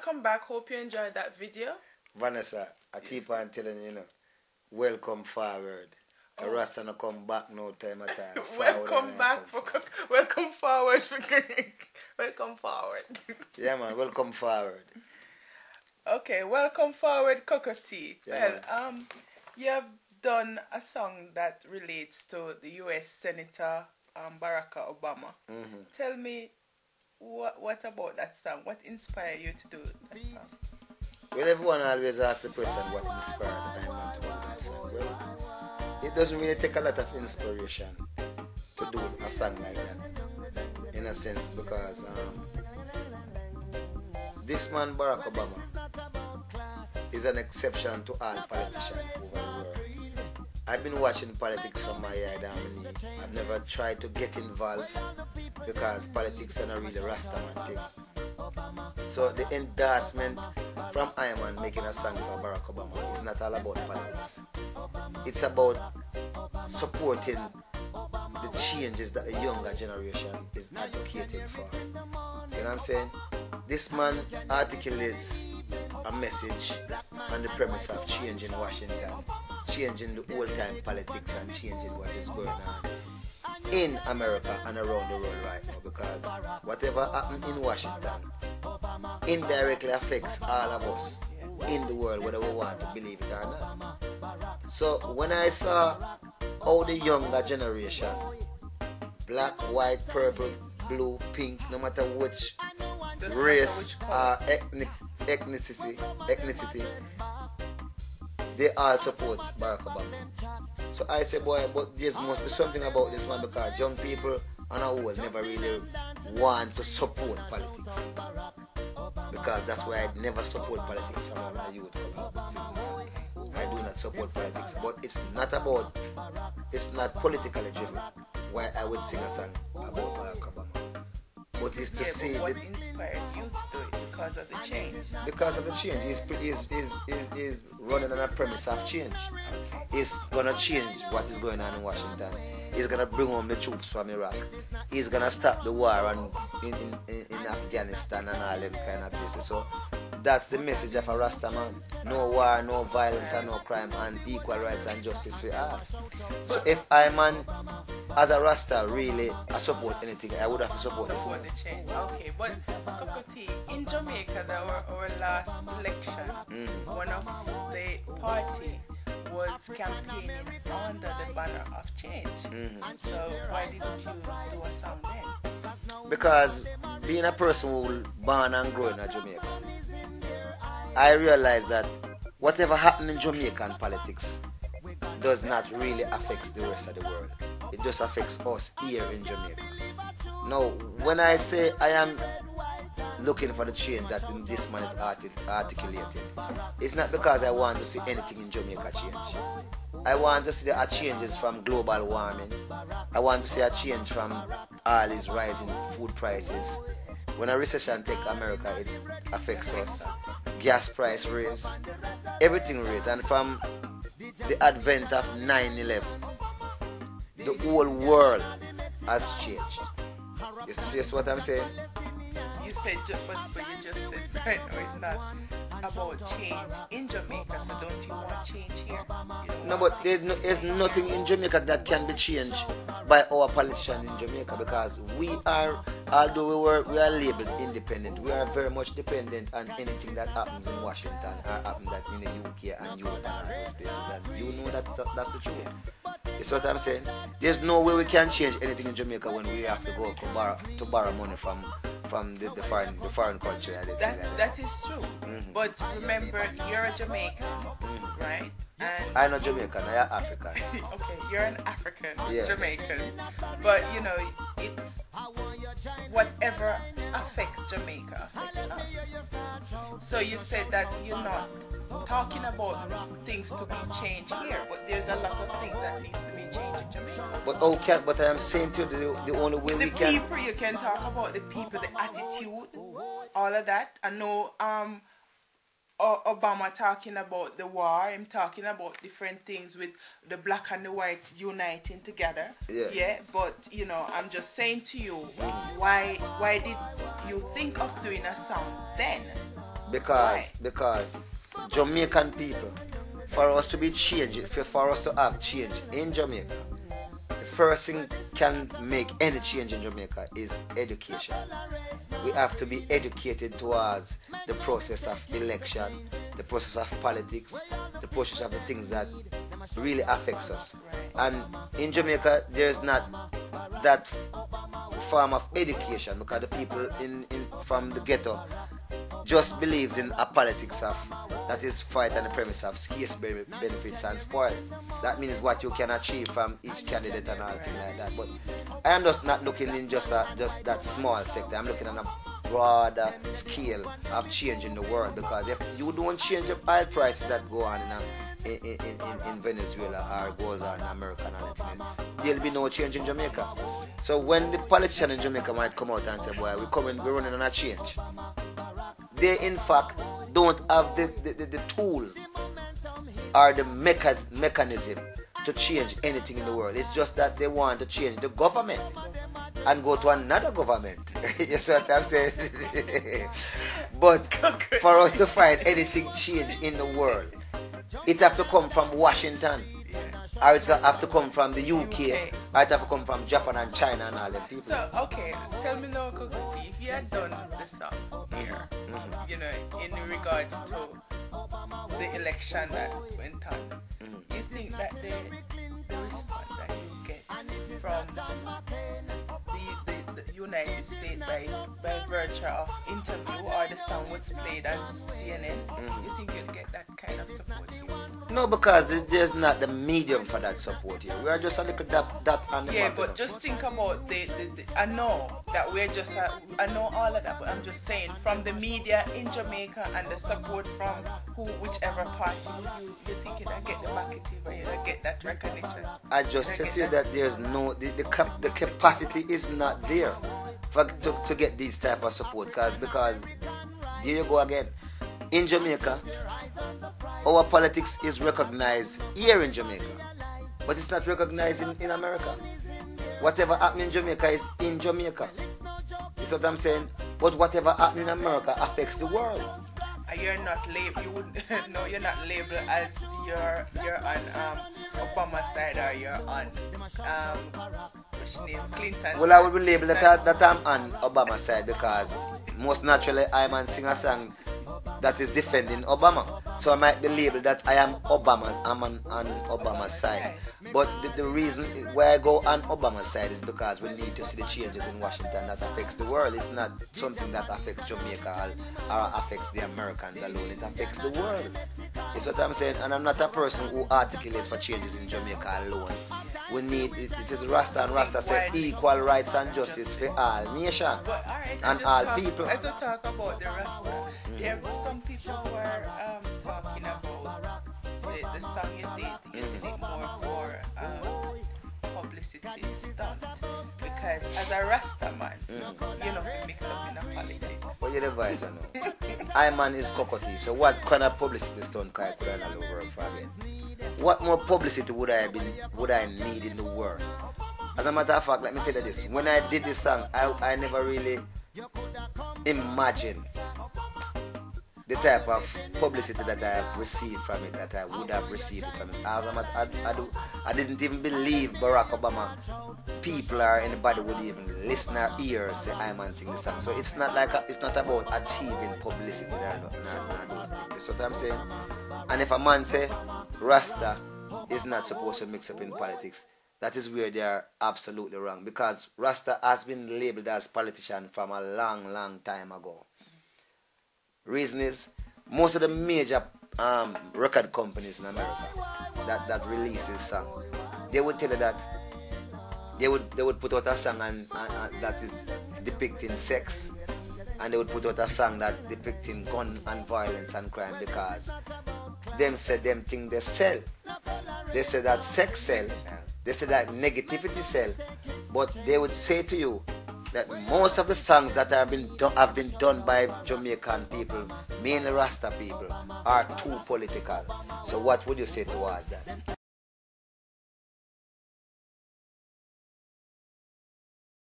welcome back. Hope you enjoyed that video. Vanessa, I keep on telling you, welcome forward. The Rasta no come back no time at all. Welcome back welcome forward. Welcome forward. Yeah, man, welcome forward. Okay, welcome forward, Coco Tea. Yeah, well, you have done a song that relates to the U.S. Senator Barack Obama. Mm-hmm. Tell me, what about that song? What inspired you to do that song? Well, everyone always asks the question, what inspired the man to do that song? Well, it doesn't really take a lot of inspiration to do a song like that, in a sense, because this man, Barack Obama, is an exception to all politicians over the world. I've been watching politics from my yard and I've never tried to get involved because politics are not really a Rastaman thing. So the endorsement from Iman making a song for Barack Obama is not all about politics. It's about supporting the changes that the younger generation is advocating for. You know what I'm saying? This man articulates a message on the premise of changing Washington, changing the old-time politics and changing what is going on in America and around the world right now, because whatever happened in Washington indirectly affects all of us in the world, whether we want to believe it or not. So when I saw how the younger generation, black, white, purple, blue, pink, no matter which race or ethnicity, they all support Barack Obama. So I say, boy, but there must be something about this man, because young people on a whole never really want to support politics. Because that's why I never support politics from my youth. I do not support politics, but it's not politically driven. Why I would sing a song about Barack Obama. But it's to see what inspired you to do it? Because of the change. Because of the change. He's running on a premise of change. He's gonna change what is going on in Washington. He's gonna bring home the troops from Iraq. He's gonna stop the war in Afghanistan and all them kind of places. So that's the message of a Rasta man. No war, no violence, and no crime, and equal rights and justice for all. So if I man as a Rasta really support anything, I would have to support this one. The change. Okay, but Coco Tea, in Jamaica, our last election, one of the party was campaigning under the banner of change. So why didn't you do a song then? Because being a person who born and grown in Jamaica, I realized that whatever happened in Jamaican politics does not really affect the rest of the world. It just affects us here in Jamaica. Now, when I say I am looking for the change that this man is articulating, it's not because I want to see anything in Jamaica change. I want to see the changes from global warming. I want to see a change from all these rising food prices. When a recession takes America, it affects us. Gas price raise, everything raise. And from the advent of 9/11, the whole world has changed. You see what I'm saying? You said, but you just said right now it's not about change in Jamaica, so don't you want change here? No, but there's nothing in Jamaica that can be changed by our politicians in Jamaica, because we are, although we are labeled independent, we are very much dependent on anything that happens in Washington or happens in the UK and Europe and those places, and you know that's the truth. You see what I'm saying? There's no way we can change anything in Jamaica when we have to go to borrow money from the foreign country. That is true. But remember, you're a Jamaican, right? And I'm not Jamaican, I'm African. Okay, you're an African, yeah. Jamaican. But it's whatever affects Jamaica affects us. So you said that you're not talking about things to be changed here, but there's a lot of things that needs to be changed in Jamaica. But I'm saying to the only way we can. The people, you can talk about the people, the attitude, all of that. I know Obama talking about the war, him talking about different things with the black and the white uniting together. Yeah, but I'm just saying to you, why did you think of doing a song then? Because Jamaican people, for us to be changed, for us to have change in Jamaica, the first thing can make any change in Jamaica is education. We have to be educated towards the process of election, the process of politics, the process of the things that really affects us. And in Jamaica, there's not that form of education because the people in from the ghetto just believes in a politics of that is fight on the premise of scarce benefits and spoils. That means what you can achieve from each candidate and all things like that. But I am just not looking in just that small sector. I'm looking at a broader scale of change in the world, because if you don't change the oil prices that go on in Venezuela or goes on in America and all that, there'll be no change in Jamaica. So when the politician in Jamaica might come out and say, boy, we're running on a change, they in fact don't have the tools or the mechanism to change anything in the world. It's just that they want to change the government and go to another government. You see what I'm saying? But for us to find anything change in the world, it have to come from Washington, or it have to come from the UK, or it have to come from Japan and China and all them people. So, okay, tell me now, Coco Tea, if you had done the song here, you know, in regards to the election that went on, you think that the response that you get from the United States by virtue of interview or the song was played on CNN, you think you'll get that kind of support here? No, because there's not the medium for that support here. We are just a little dot on the map. Yeah, but just think about the I know that we're just I know all of that, but I'm just saying from the media in Jamaica and the support from whichever party you think you'll get the backing or you'll get that recognition. I just said to you that there's no the capacity is not there to get these type of support, because there you go again. In Jamaica, our politics is recognized here in Jamaica, but it's not recognized in America. Whatever happens in Jamaica is in Jamaica. That's what I'm saying. But whatever happens in America affects the world. You're not labeled. You would no. You're not labeled as you're on Obama side or you're on what's your name, Clinton. Well, side. I would be labeled that I'm on Obama side because most naturally I'm on sing a song that is defending Obama. So I might be labeled that I am Obama. I'm on Obama's side. But the reason why I go on Obama's side is because we need to see the changes in Washington that affects the world. It's not something that affects Jamaica or affects the Americans alone. It affects the world. That's what I'm saying. And I'm not a person who articulates for changes in Jamaica alone. We need it is Rasta, and Rasta said equal rights and justice for all nations and all people. Let's talk about the Rasta. There are some people who are talking about the song you did it more for publicity stunt, because as a Rasta man, you know, we mix up in the politics. But you never you know. I man is Coco Tea, so what kind of publicity stunt could I not work for again? What more publicity would I need in the world? As a matter of fact, let me tell you this. When I did this song, I never really imagined the type of publicity that I have received from it, that I would have received from it. As a matter, I didn't even believe Barack Obama people or anybody would even listen or hear say I'm man sing the song. So it's not it's not about achieving publicity and those things. That's what I'm saying. And if a man say Rasta is not supposed to mix up in politics, that is where they are absolutely wrong, because Rasta has been labeled as politician from a long time ago. Reason is, most of the major record companies in America that releases song, they would tell you that they would put out a song and that is depicting sex, and they would put out a song that depicting gun and violence and crime, because them say them thing they sell. They say that sex sell, they say that negativity sell, but they would say to you that most of the songs that have been done by Jamaican people, mainly Rasta people, are too political. So what would you say towards that?